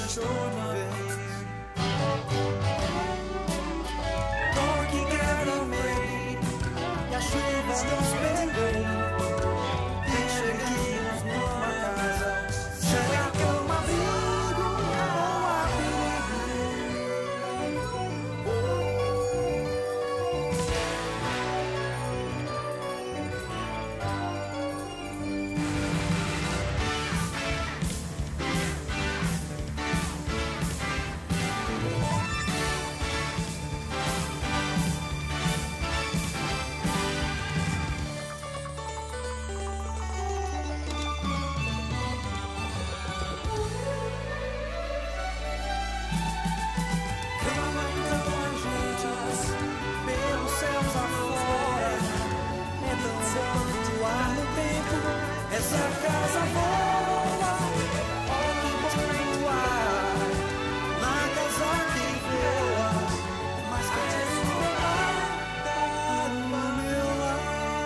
baixou de vez. Don't get afraid, e a chuva nos pegou. Cheguemos numa casa, será que é um abrigo ou há essa casa voa, ó que bom voar, na casa que voa, mas quero voar no meu lar.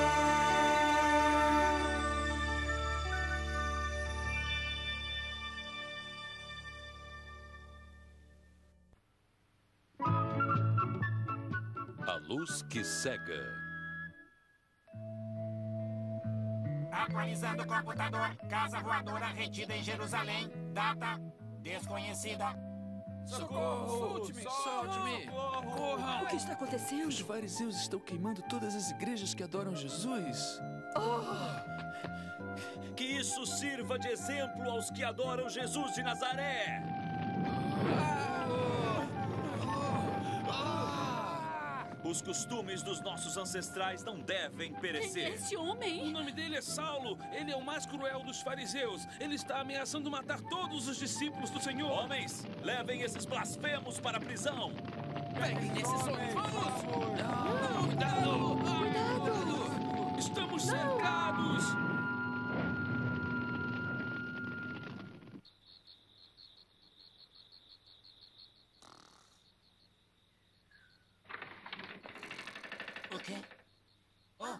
A luz que cega. Atualizando o computador. Casa voadora retida em Jerusalém. Data desconhecida. Socorro! Solte-me! Corram! O que está acontecendo? Os fariseus estão queimando todas as igrejas que adoram Jesus. Que isso sirva de exemplo aos que adoram Jesus de Nazaré. Os costumes dos nossos ancestrais não devem perecer. Quem é esse homem? O nome dele é Saulo. Ele é o mais cruel dos fariseus. Ele está ameaçando matar todos os discípulos do Senhor. Homens, levem esses blasfemos para a prisão. Peguem esses homens. Vamos! Cuidado! Cuidado! Estamos cercados! O quê? Oh.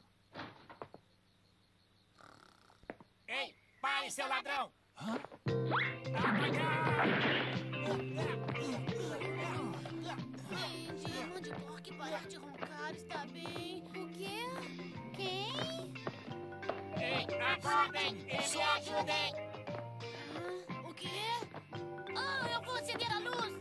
Ei, pare, seu ladrão! Hã? Andy, mande Porky parar de roncar, está bem? O quê? Quem? Ei, acordem e me ajudem! O quê? Ah, eu vou acender a luz!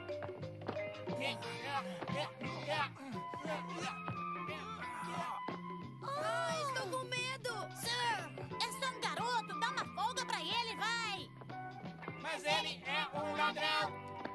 Ah, estou com medo! Sir, é só um garoto, dá uma folga pra ele, vai! Mas ele é um ladrão!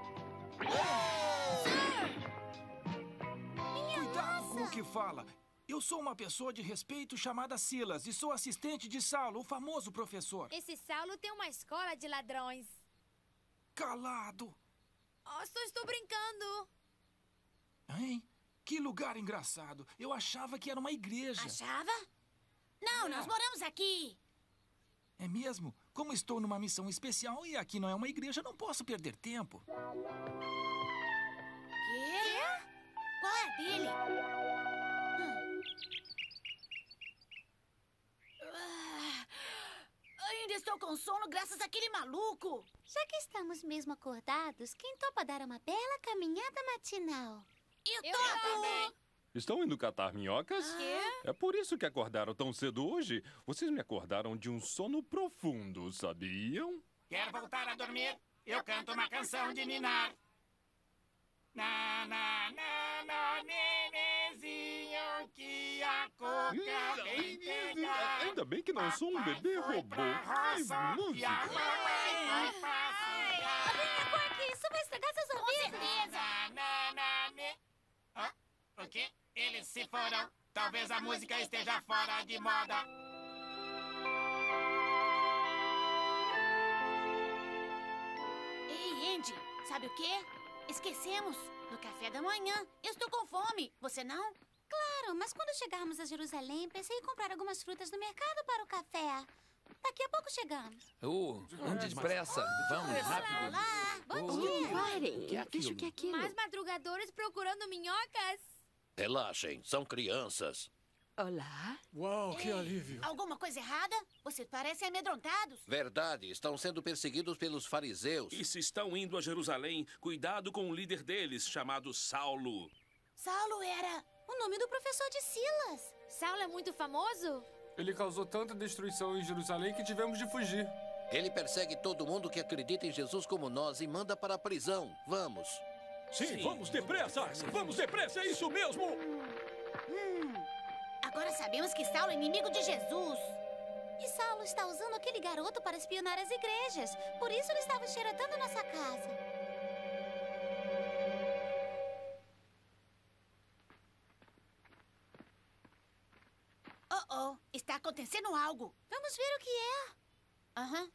Cuidado com o que fala. Eu sou uma pessoa de respeito chamada Silas e sou assistente de Saulo, o famoso professor. Esse Saulo tem uma escola de ladrões. Calado! Oh, só estou brincando. Hein? Que lugar engraçado. Eu achava que era uma igreja. Achava? Não, nós moramos aqui. É mesmo? Como estou numa missão especial e aqui não é uma igreja, não posso perder tempo. Quê? Qual é a dele? Ainda estou com sono graças àquele maluco. Já que estamos mesmo acordados, quem topa dar uma bela caminhada matinal? Eu topo! Estão indo catar minhocas? É por isso que acordaram tão cedo hoje. Vocês me acordaram de um sono profundo, sabiam? Quer voltar a dormir? Eu canto uma canção de ninar. Na, na, na, na, nenezinho que a coca vem pegar. Ainda bem que não sou um bebê robô. Que música! Porky, isso vai estragar seus ouvidos. O quê? Eles se foram. Talvez a música esteja fora de moda. Ei, Andy, sabe o quê? Esquecemos. No café da manhã. Eu estou com fome. Você não? Claro, mas quando chegarmos a Jerusalém, pensei em comprar algumas frutas no mercado para o café. Daqui a pouco chegamos. Ande depressa. Vamos, rápido. Olá, bom dia. Parem. Que é aquilo? Veja o que é aquilo. Mais madrugadores procurando minhocas? Relaxem, são crianças. Olá. Uau, que alívio. Alguma coisa errada? Vocês parecem amedrontados. Verdade, estão sendo perseguidos pelos fariseus. E se estão indo a Jerusalém, cuidado com o líder deles, chamado Saulo. Saulo era O nome do professor de Silas. Saulo é muito famoso? Ele causou tanta destruição em Jerusalém que tivemos de fugir. Ele persegue todo mundo que acredita em Jesus como nós e manda para a prisão. Vamos. Sim, vamos depressa! Vamos depressa, é isso mesmo! Agora sabemos que Saulo é inimigo de Jesus. E Saulo está usando aquele garoto para espionar as igrejas. Por isso ele estava xeretando nossa casa. Oh, está acontecendo algo. Vamos ver o que é. Aham.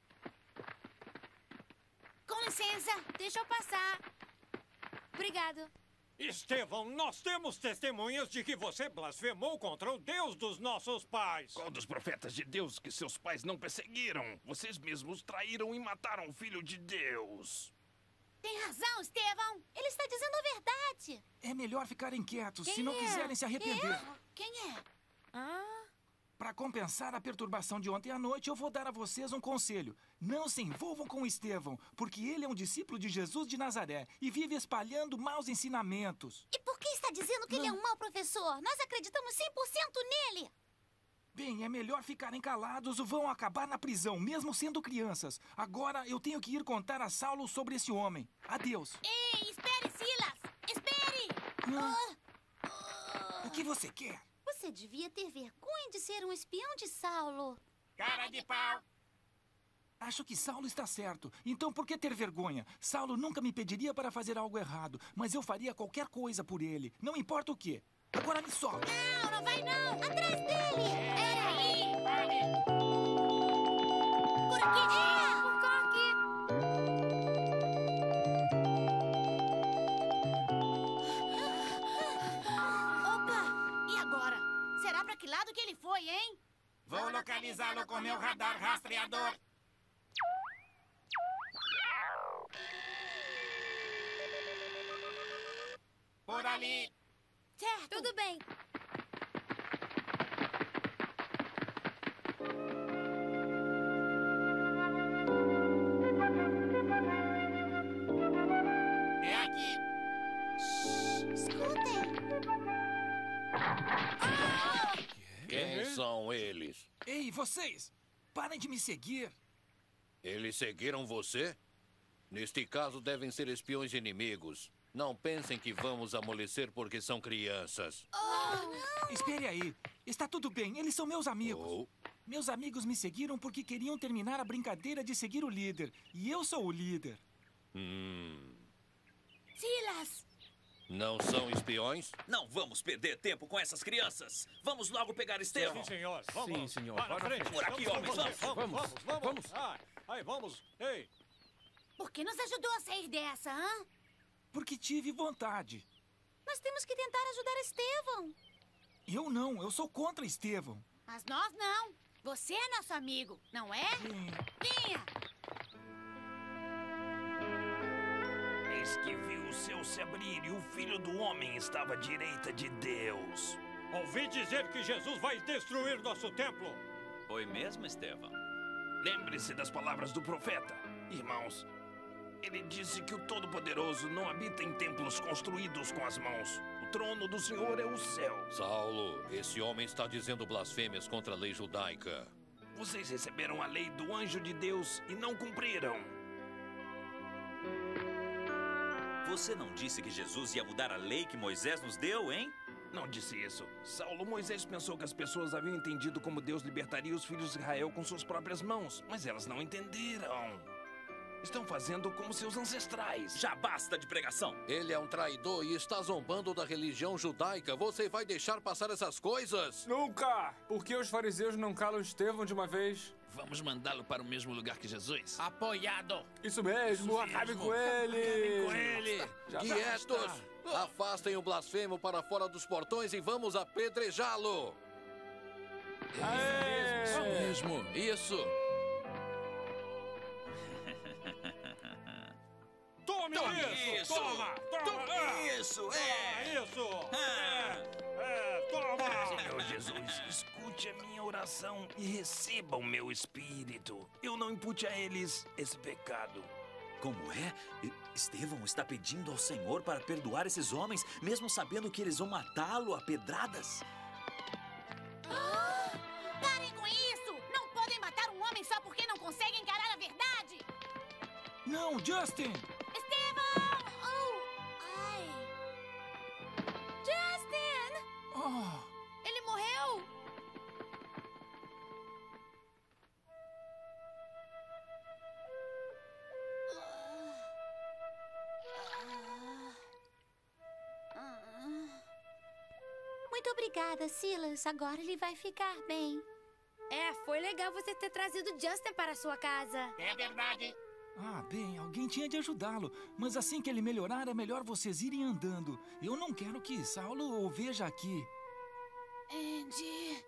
Com licença. Deixa eu passar. Obrigado. Estevão, nós temos testemunhas de que você blasfemou contra o Deus dos nossos pais. Qual dos profetas de Deus que seus pais não perseguiram? Vocês mesmos traíram e mataram o Filho de Deus. Tem razão, Estevão. Ele está dizendo a verdade. É melhor ficarem quietos, Quem se não é? quiserem se arrepender. Quem é? Para compensar a perturbação de ontem à noite, eu vou dar a vocês um conselho. Não se envolvam com Estevão, porque ele é um discípulo de Jesus de Nazaré e vive espalhando maus ensinamentos. E por que está dizendo que ele é um mau professor? Nós acreditamos 100% nele. Bem, é melhor ficarem calados ou vão acabar na prisão, mesmo sendo crianças. Agora eu tenho que ir contar a Saulo sobre esse homem. Adeus. Ei, espere, Silas! Espere! O que você quer? Você devia ter vergonha de ser um espião de Saulo. Cara de pau! Acho que Saulo está certo. Então por que ter vergonha? Saulo nunca me pediria para fazer algo errado, mas eu faria qualquer coisa por ele. Não importa o quê. Agora me solta. Não, não vai não! Atrás dele! Peraí! Por aqui! Por cá, aqui! Opa! E agora? Será pra que lado que ele foi, hein? Vou localizá-lo com meu radar rastreador. Por ali. Certo. Tudo bem. É aqui. Escutem. Quem são eles? Ei, vocês! Parem de me seguir. Eles seguiram você? Neste caso, devem ser espiões inimigos. Não pensem que vamos amolecer porque são crianças. Espere aí. Está tudo bem, eles são meus amigos. Meus amigos me seguiram porque queriam terminar a brincadeira de seguir o líder. E eu sou o líder. Silas! Não são espiões? Não vamos perder tempo com essas crianças. Vamos logo pegar Estevão. Sim, senhor. Vamos. Sim, senhor. Para Vá na frente. Por aqui, homens, Vamos. Aí, vamos. Ei. Por que nos ajudou a sair dessa, hã? Porque tive vontade. Nós temos que tentar ajudar Estevão. Eu não, eu sou contra Estevão. Mas nós não. Você é nosso amigo, não é? Venha! Eis que viu o céu se abrir e o Filho do Homem estava à direita de Deus. Ouvi dizer que Jesus vai destruir nosso templo. Foi mesmo, Estevão? Lembre-se das palavras do profeta. Irmãos, ele disse que o Todo-Poderoso não habita em templos construídos com as mãos. O trono do Senhor é o céu. Saulo, esse homem está dizendo blasfêmias contra a lei judaica. Vocês receberam a lei do anjo de Deus e não cumpriram. Você não disse que Jesus ia mudar a lei que Moisés nos deu, hein? Não disse isso. Saulo, Moisés pensou que as pessoas haviam entendido como Deus libertaria os filhos de Israel com suas próprias mãos, mas elas não entenderam. Estão fazendo como seus ancestrais. Já basta de pregação. Ele é um traidor e está zombando da religião judaica. Você vai deixar passar essas coisas? Nunca! Por que os fariseus não calam Estevão de uma vez? Vamos mandá-lo para o mesmo lugar que Jesus? Apoiado. Isso mesmo, acabe com ele! Com ele! Já Quietos! Afastem o blasfemo para fora dos portões e vamos apedrejá-lo! Isso mesmo, isso! Tome isso! Toma! Tome isso! Toma isso! Toma! Senhor Jesus, escute a minha oração e receba o meu espírito. Eu não impute a eles esse pecado. Como é? Estevão está pedindo ao Senhor para perdoar esses homens, mesmo sabendo que eles vão matá-lo a pedradas? Parem com isso! Não podem matar um homem só porque não conseguem encarar a verdade! Não, Justin! Estevão! Ai! Justin! Oh, Ele morreu! Muito obrigada, Silas. Agora ele vai ficar bem. É, foi legal você ter trazido Justin para a sua casa. É verdade. bem, alguém tinha de ajudá-lo. Mas assim que ele melhorar, é melhor vocês irem andando. Eu não quero que Saulo o veja aqui. Andy...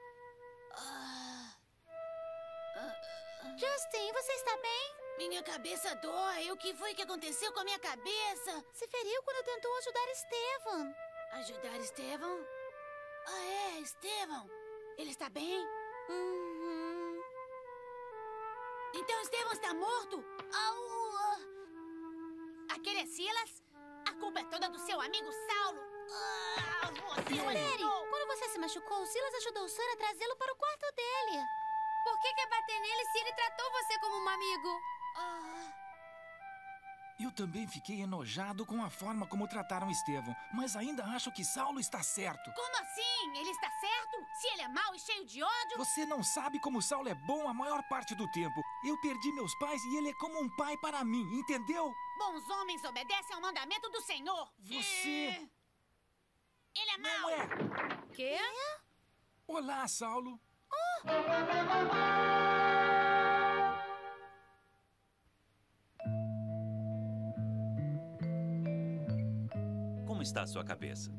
Justin, você está bem? Minha cabeça dói. O que foi que aconteceu com a minha cabeça? Se feriu quando tentou ajudar Estevão. Ajudar Estevão? Estevão. Ele está bem? Uhum. Então Estevão está morto? Aquele é Silas? A culpa é toda do seu amigo Saulo. Você Espere! Quando você se machucou, Silas ajudou Sam a trazê-lo para o quarto dele. Por que quer bater nele se ele tratou você como um amigo? Eu também fiquei enojado com a forma como trataram Estevão, mas ainda acho que Saulo está certo. Como assim? Ele está certo? Se ele é mau e cheio de ódio... Você não sabe como Saulo é bom a maior parte do tempo. Eu perdi meus pais e ele é como um pai para mim, entendeu? Bons homens obedecem ao mandamento do Senhor. Você... Ele é mau. Não é. Quê? Olá, Saulo. Como está a sua cabeça?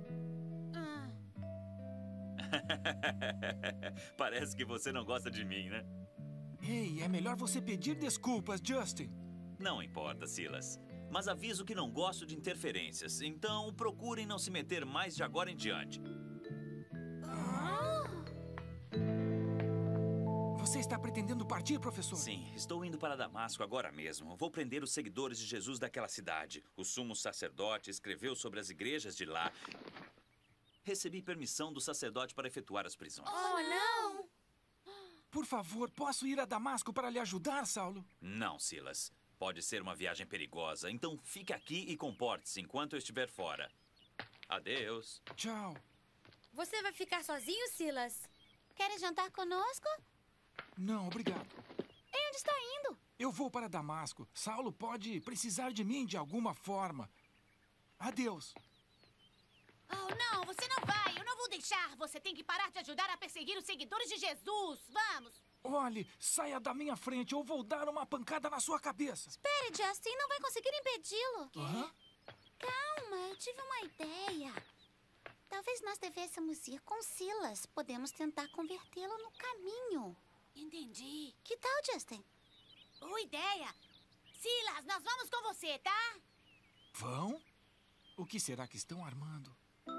Parece que você não gosta de mim, né? Ei, é melhor você pedir desculpas, Justin. Não importa, Silas. Mas aviso que não gosto de interferências. Então, procurem não se meter mais de agora em diante. Você está pretendendo partir, professor? Sim, estou indo para Damasco agora mesmo. Vou prender os seguidores de Jesus daquela cidade. O sumo sacerdote escreveu sobre as igrejas de lá. Recebi permissão do sacerdote para efetuar as prisões. Oh, não! Por favor, posso ir a Damasco para lhe ajudar, Saulo? Não, Silas. Pode ser uma viagem perigosa, então fique aqui e comporte-se enquanto eu estiver fora. Adeus. Tchau. Você vai ficar sozinho, Silas? Quer jantar conosco? Não, obrigado. E onde está indo? Eu vou para Damasco. Saulo pode precisar de mim de alguma forma. Adeus. Oh, não, você não vai. Eu não vou deixar. Você tem que parar de ajudar a perseguir os seguidores de Jesus. Vamos. Olhe, saia da minha frente ou vou dar uma pancada na sua cabeça. Espere, Justin, não vai conseguir impedi-lo. Hã? Calma, eu tive uma ideia. Talvez nós devêssemos ir com Silas. Podemos tentar convertê-lo no caminho. Entendi. Que tal, Justin? Boa ideia. Silas, nós vamos com você, tá? Vão? O que será que estão armando?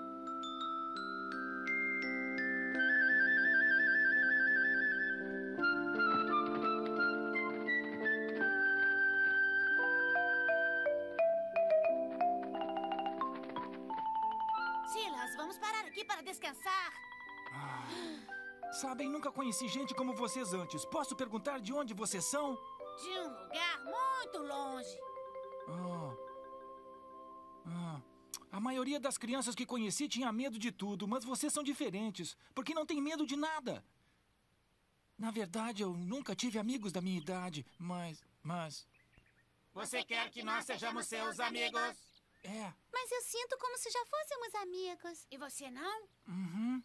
Silas, vamos parar aqui para descansar. Sabem, nunca conheci gente como vocês antes. Posso perguntar de onde vocês são? De um lugar muito longe. A maioria das crianças que conheci tinha medo de tudo, mas vocês são diferentes, porque não têm medo de nada. Na verdade, eu nunca tive amigos da minha idade, mas... Você quer que nós sejamos seus amigos? É. Mas eu sinto como se já fôssemos amigos. E você não? Uhum.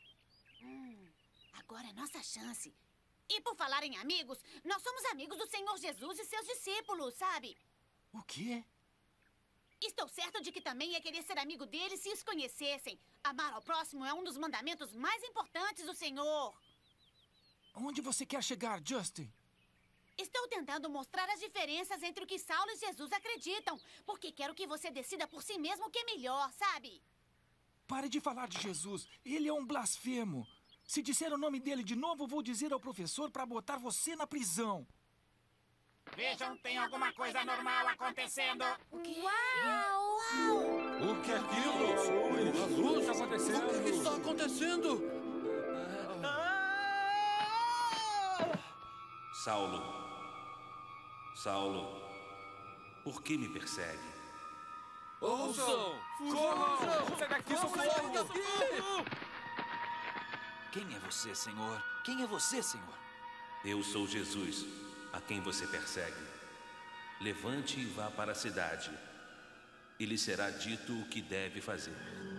Agora é nossa chance. E por falar em amigos, nós somos amigos do Senhor Jesus e seus discípulos, sabe? O quê? Estou certo de que também ia querer ser amigo deles se os conhecessem. Amar ao próximo é um dos mandamentos mais importantes do Senhor. Onde você quer chegar, Justin? Estou tentando mostrar as diferenças entre o que Saulo e Jesus acreditam, porque quero que você decida por si mesmo o que é melhor, sabe? Pare de falar de Jesus. Ele é um blasfemo. Se disser o nome dele de novo, vou dizer ao professor para botar você na prisão. Vejam, tem alguma coisa normal acontecendo. Uau! O que é aquilo? Uma luz acontecendo. O que está acontecendo? Saulo, Saulo, por que me persegue? Ouçam! Corram! Sai daqui, Sai daqui! Quem é você, Senhor? Quem é você, Senhor? Eu sou Jesus, a quem você persegue. Levante e vá para a cidade, e lhe será dito o que deve fazer.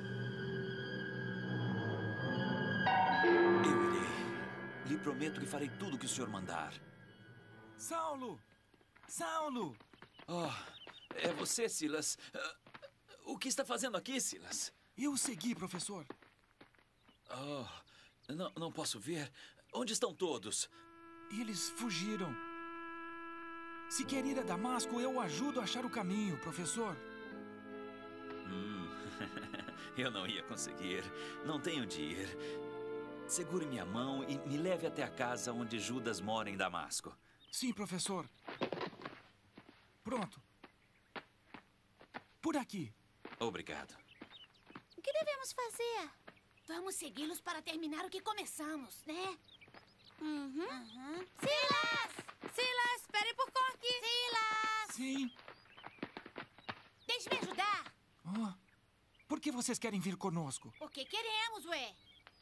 Eu irei. Lhe prometo que farei tudo o que o senhor mandar. Saulo! Saulo! Oh, é você, Silas. O que está fazendo aqui, Silas? Eu o segui, professor. Oh, não posso ver. Onde estão todos? Eles fugiram. Se quer ir a Damasco, eu o ajudo a achar o caminho, professor. Eu não ia conseguir. Não tenho de ir. Segure minha mão e me leve até a casa onde Judas mora em Damasco. Sim, professor. Pronto. Por aqui. Obrigado. O que devemos fazer? Vamos segui-los para terminar o que começamos, né? Silas! Silas, espere por Corky! Silas! Sim. Deixe-me ajudar! Oh. Por que vocês querem vir conosco? Porque queremos, ué.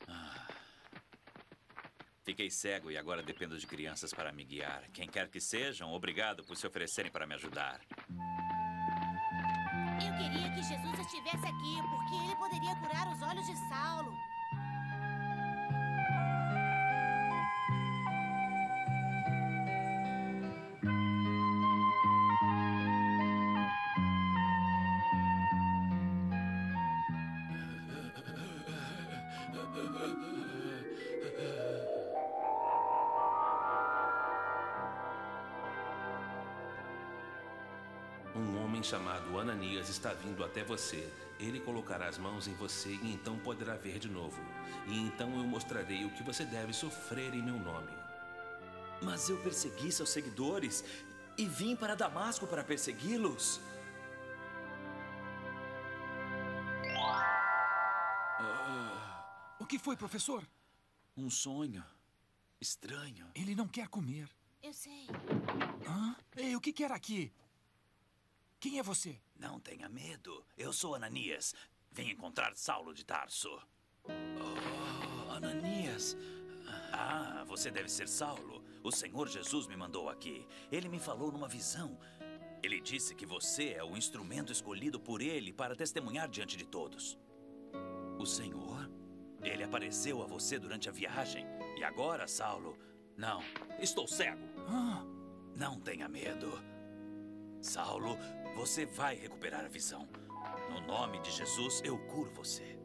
Fiquei cego e agora dependo de crianças para me guiar. Quem quer que sejam, obrigado por se oferecerem para me ajudar. Eu queria que Jesus estivesse aqui, porque ele poderia curar os olhos de Saulo. Um homem chamado Ananias está vindo até você. Ele colocará as mãos em você e então poderá ver de novo. E então eu mostrarei o que você deve sofrer em meu nome. Mas eu persegui seus seguidores e vim para Damasco para persegui-los. O que foi, professor? Um sonho estranho. Ele não quer comer. Eu sei. Hã? Ei, o que quer aqui? Quem é você? Não tenha medo. Eu sou Ananias. Vim encontrar Saulo de Tarso. Oh, Ananias. Ah, você deve ser Saulo. O Senhor Jesus me mandou aqui. Ele me falou numa visão. Ele disse que você é o instrumento escolhido por ele para testemunhar diante de todos. O Senhor? Ele apareceu a você durante a viagem. E agora, Saulo? Não, estou cego. Não tenha medo. Saulo, você vai recuperar a visão. No nome de Jesus, eu curo você.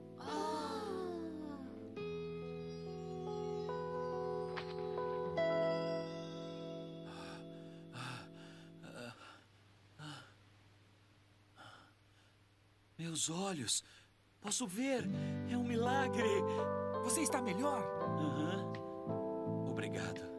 Meus olhos. Posso ver. É um milagre. Você está melhor? Obrigado.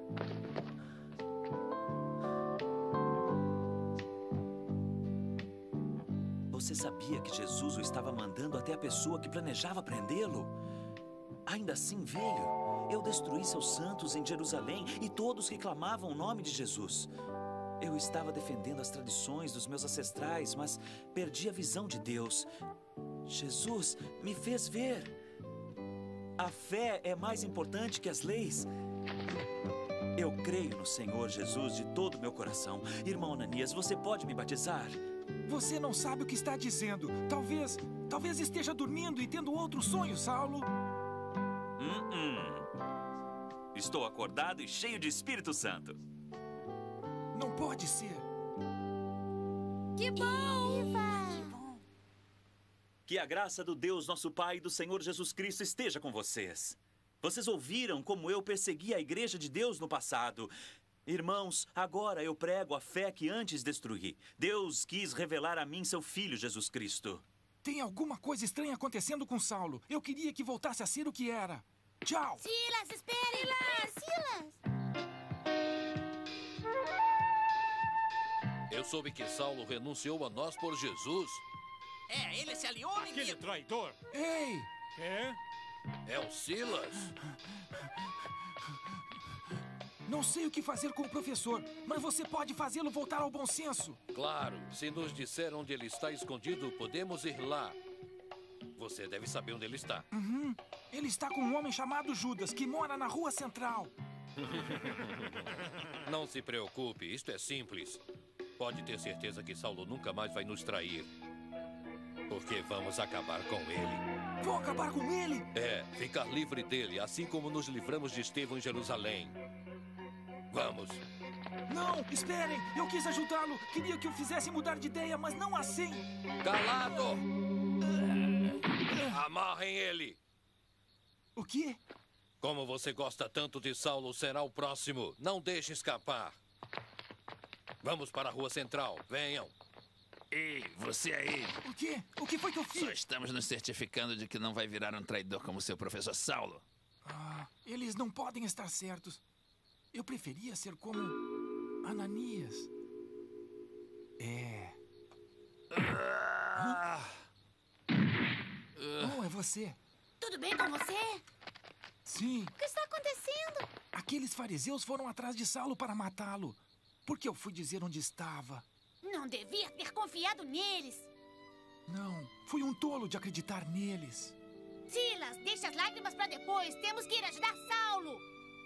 Você sabia que Jesus o estava mandando até a pessoa que planejava prendê-lo? Ainda assim veio. Eu destruí seus santos em Jerusalém e todos que clamavam o nome de Jesus. Eu estava defendendo as tradições dos meus ancestrais, mas perdi a visão de Deus. Jesus me fez ver. A fé é mais importante que as leis. Eu creio no Senhor Jesus de todo o meu coração. Irmão Ananias, você pode me batizar? Você não sabe o que está dizendo. Talvez esteja dormindo e tendo outro sonho, Saulo. Estou acordado e cheio de Espírito Santo. Não pode ser. Que bom! Que a graça do Deus, nosso Pai, e do Senhor Jesus Cristo esteja com vocês. Vocês ouviram como eu persegui a igreja de Deus no passado. Irmãos, agora eu prego a fé que antes destruí. Deus quis revelar a mim seu Filho, Jesus Cristo. Tem alguma coisa estranha acontecendo com Saulo. Eu queria que voltasse a ser o que era. Tchau. Silas, espere! Silas! Eu soube que Saulo renunciou a nós por Jesus. É, ele se aliou, Aquele menino. traidor. Ei! É? É o Silas? Não sei o que fazer com o professor, mas você pode fazê-lo voltar ao bom senso. Claro, se nos disser onde ele está escondido, podemos ir lá. Você deve saber onde ele está. Uhum. Ele está com um homem chamado Judas, que mora na rua central. Não se preocupe, isto é simples. Pode ter certeza que Saulo nunca mais vai nos trair. Porque vamos acabar com ele. Vou acabar com ele? É, ficar livre dele, assim como nos livramos de Estevão em Jerusalém. Vamos. Não, esperem! Eu quis ajudá-lo. Queria que o fizesse mudar de ideia, mas não assim. Calado! Amarrem ele! O quê? Como você gosta tanto de Saulo, será o próximo. Não deixe escapar. Vamos para a rua central. Venham. Ei, você aí. O quê? O que foi que eu fiz? Só estamos nos certificando de que não vai virar um traidor como seu professor Saulo. Ah, eles não podem estar certos. Eu preferia ser como Ananias. É. Oh, é você. Tudo bem com você? Sim. O que está acontecendo? Aqueles fariseus foram atrás de Saulo para matá-lo. Porque eu fui dizer onde estava. Não devia ter confiado neles. Não, fui um tolo de acreditar neles. Silas, deixa as lágrimas para depois. Temos que ir ajudar Saulo.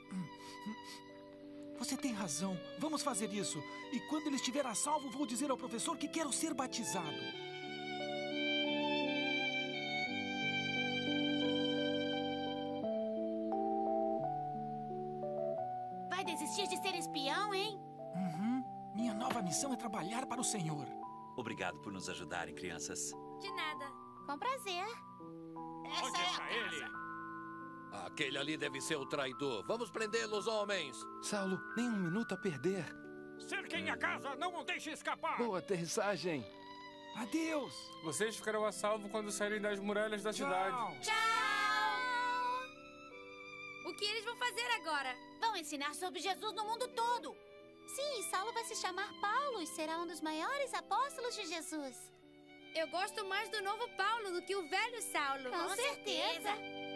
Você tem razão. Vamos fazer isso. E quando ele estiver a salvo, vou dizer ao professor que quero ser batizado. Vai desistir de ser espião, hein? Uhum. Minha nova missão é trabalhar para o Senhor. Obrigado por nos ajudarem, crianças. De nada. Com prazer. Onde está ele? Aquele ali deve ser o traidor. Vamos prendê-los, homens! Saulo, nem um minuto a perder. Cerquem a casa, não o deixe escapar. Boa aterrissagem. Adeus. Vocês ficarão a salvo quando saírem das muralhas da cidade. Tchau! O que eles vão fazer agora? Vão ensinar sobre Jesus no mundo todo. Sim, Saulo vai se chamar Paulo e será um dos maiores apóstolos de Jesus. Eu gosto mais do novo Paulo do que o velho Saulo. Com certeza.